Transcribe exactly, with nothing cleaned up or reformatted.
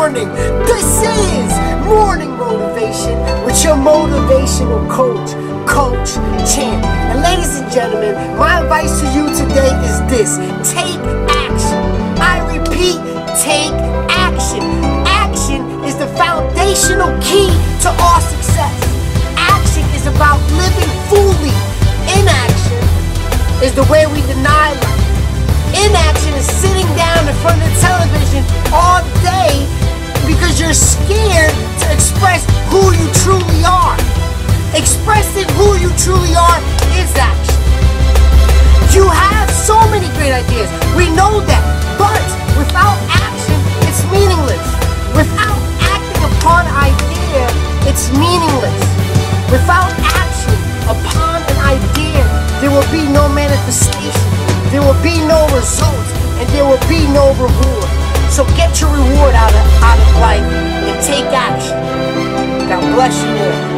morning. This is Morning Motivation with your motivational coach, Coach Champ. And ladies and gentlemen, my advice to you today is this: take action. I repeat, take action. Action is the foundational key to all success. Action is about living fully. Inaction is the way we deny life. Inaction is sitting down in front of the television all day because you're scared to express who you truly are. Expressing who you truly are is action. You have so many great ideas. We know that. But without action, it's meaningless. Without acting upon an idea, it's meaningless. Without action upon an idea, there will be no manifestation. There will be no results, and there will be no reward. So get your reward out of, out of life and take action. God bless you all.